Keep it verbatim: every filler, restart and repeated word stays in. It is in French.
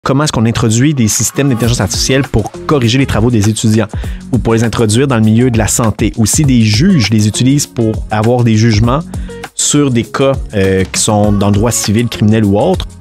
Comment est-ce qu'on introduit des systèmes d'intelligence artificielle pour corriger les travaux des étudiants ou pour les introduire dans le milieu de la santé? Aussi, des juges les utilisent pour avoir des jugements sur des cas euh, qui sont dans le droit civil, criminel ou autre.